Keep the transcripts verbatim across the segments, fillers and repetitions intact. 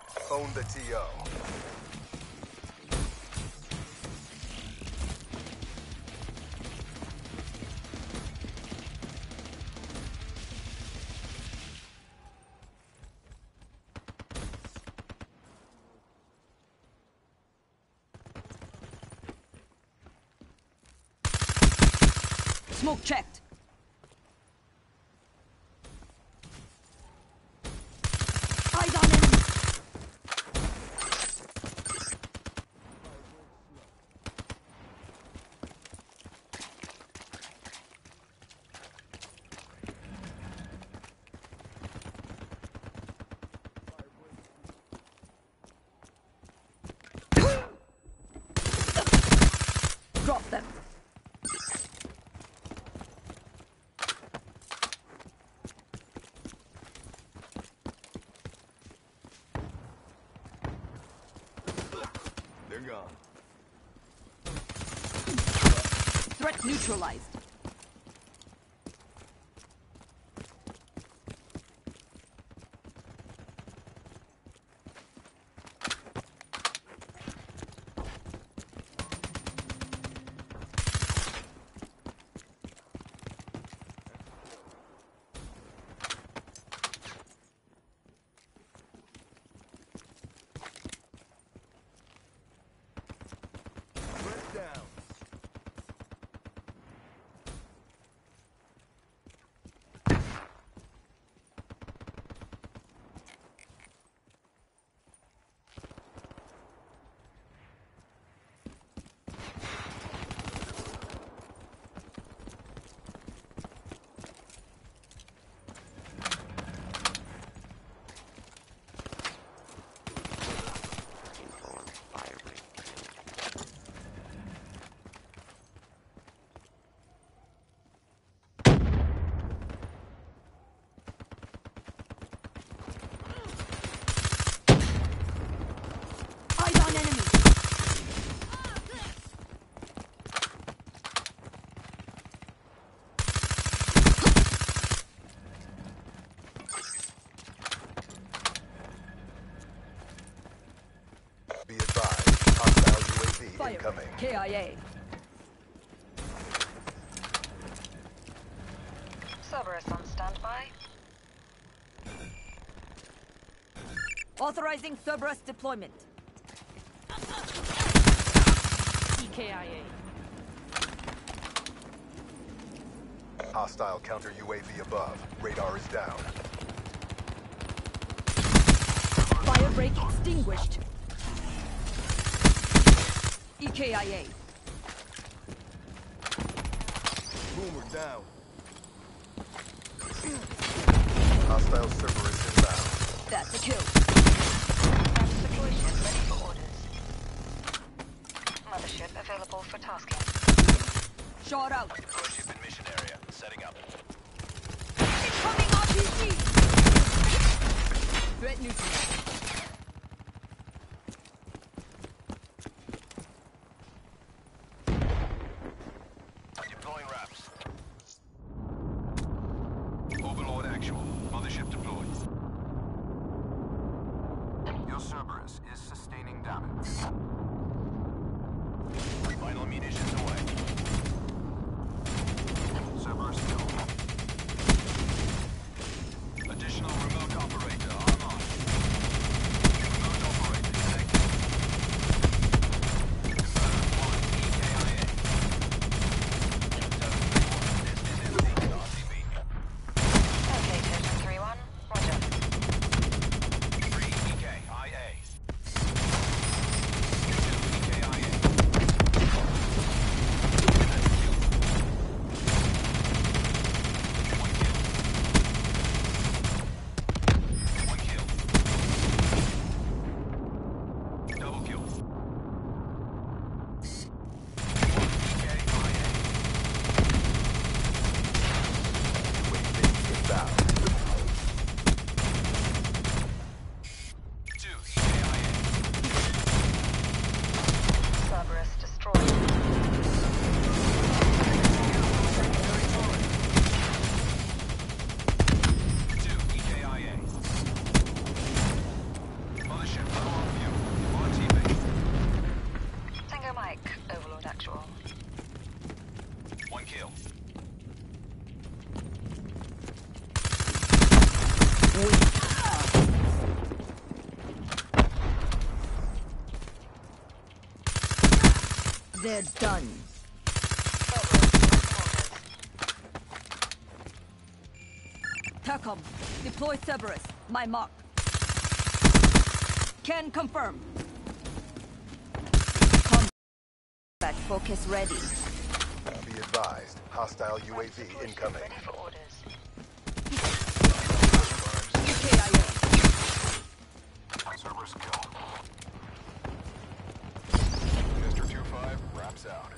Own the T O. Smoke checked. Eyes on enemy. Drop them. They're gone. Threat neutralized. Down. Eyes on enemy. Be advised, hostile U A V Fire. incoming. K I A. Cerberus on standby. Authorizing Cerberus deployment. E K I A. Hostile counter U A V above. Radar is down. Fire break extinguished. E K I A. Boomer down. Hostile Cerberus inbound. That's a kill. Deploy ship ready for orders. Mothership available for tasking. Shot out. Deploy ship in mission area. Setting up. Incoming R P G. Threat neutralized. Deploying wraps. Overlord actual. Mothership deployed. Your Cerberus is sustaining damage. Final munitions away. Cerberus killed. They're done. TACOM, deploy Cerberus. My mark. Can confirm. Combat focus ready. Be advised, hostile U A V incoming. Ready for orders. E K I A. Cerberus kill. Mister two five wraps out.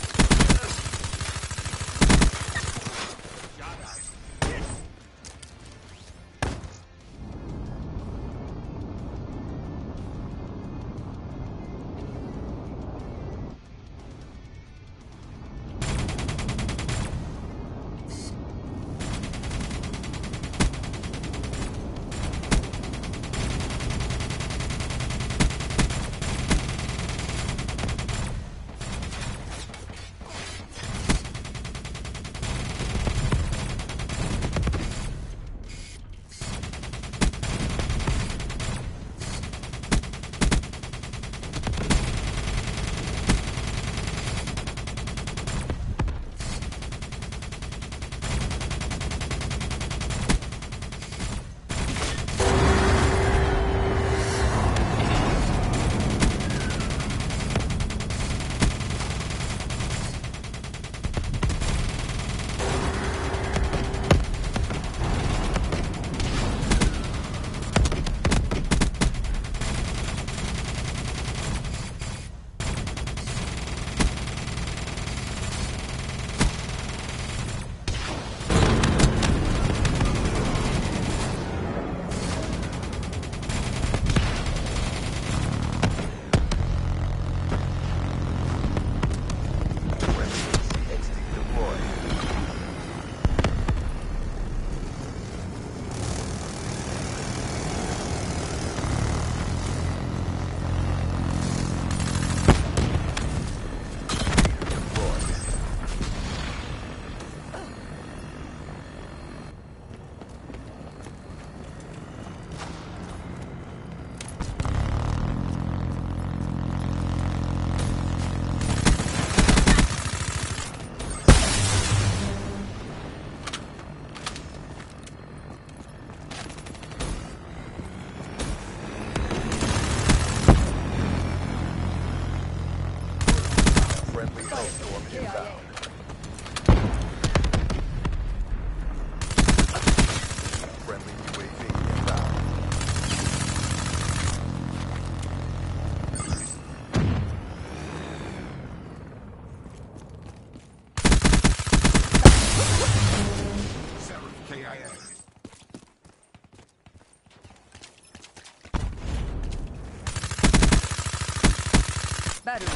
Battery.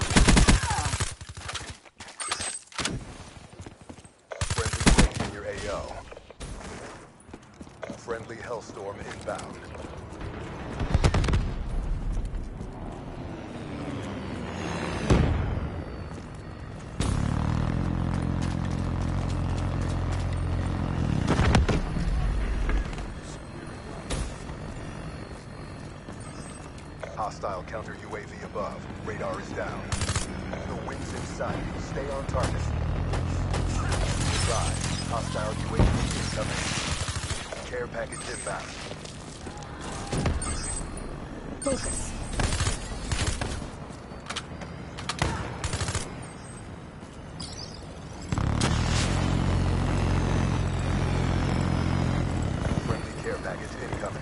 Friendly wing in your A O. Friendly Hellstorm inbound. Hostile counter U A V above. Radar is down. The wind's inside you. Stay on target. Drive. Hostile U A V incoming. Care package inbound. Focus. Friendly care package incoming.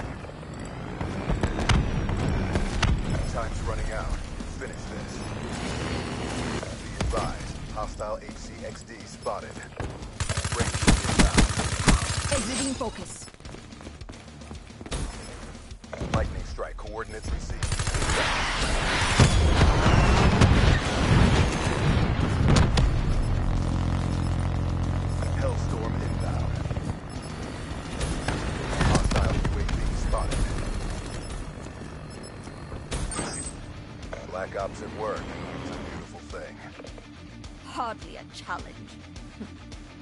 Time's running out. Finish this. Be advised. Hostile H C X D spotted. Range inbound. Exiting focus. Lightning strike. Coordinates received. Hellstorm inbound. Hostile U A V spotted. Black Ops at work. It's a beautiful thing. Hardly a challenge.